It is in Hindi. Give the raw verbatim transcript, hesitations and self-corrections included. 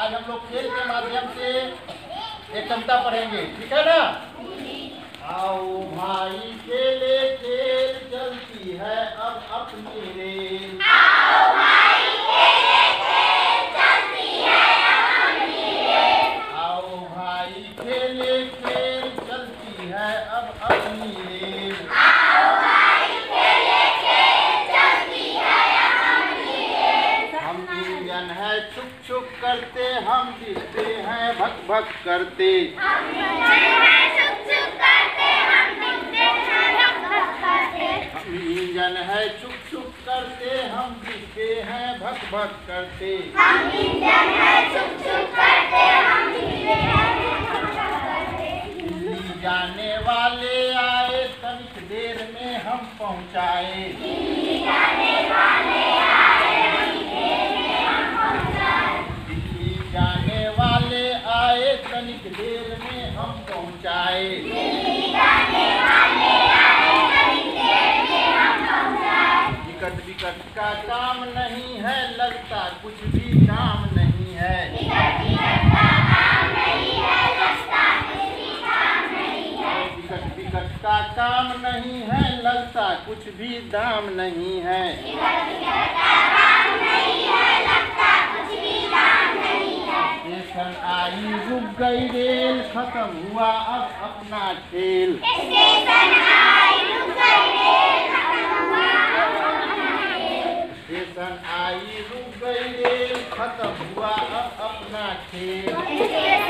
आज हम लोग खेल के माध्यम से एक कविता पढ़ेंगे, ठीक है ना। आओ भाई खेले खेल चलती है अब अपनी रेल। आओ भाई खेले खेल चलती है अब अपनी रेल। आओ भाई खेले खेल चलती है अब अपनी रेल। आओ भाई खेले खेल चलती है अब अपनी रेल। हम इंजन है छुक छुक करते, हम दिखते हैं भक भक करते। हम इंजन है छुक छुक करते, हम दिखते हैं भक भक करते। हम इंजन है छुक छुक करते, हम दिखते हैं भक भक करते। हम इंजन है छुक छुक करते, हम दिखते हैं भक भक करते। दिल्ली जाने वाले आए, तनिक देर में हम पहुँचाए। दिल्ली जाने वाले आए, तनिक देर में हम पहुँचाए। दिल्ली जाने वाले आए, तनिक देर में हम पहुँचाए। दिल्ली जाने वाले आए, तनिक देर में हम पहुँचाए। टिकट विकट का काम नहीं है, लगता कुछ भी काम नहीं है। टिकट विकट का काम नहीं है, लगता कुछ भी काम नहीं है। टिकट विकट का काम नहीं है, लगता कुछ भी दाम नहीं है। टिकट विकट का काम नहीं है, लगता कुछ भी दाम नहीं है। स्टेशन आई रुक गई रेल, खत्म हुआ अब अपना खेल। स्टेशन आई रुक गई रेल, खत्म हुआ अब अपना खेल। स्टेशन आई रुक गई रेल, खत्म हुआ अब अपना खेल। स्टेशन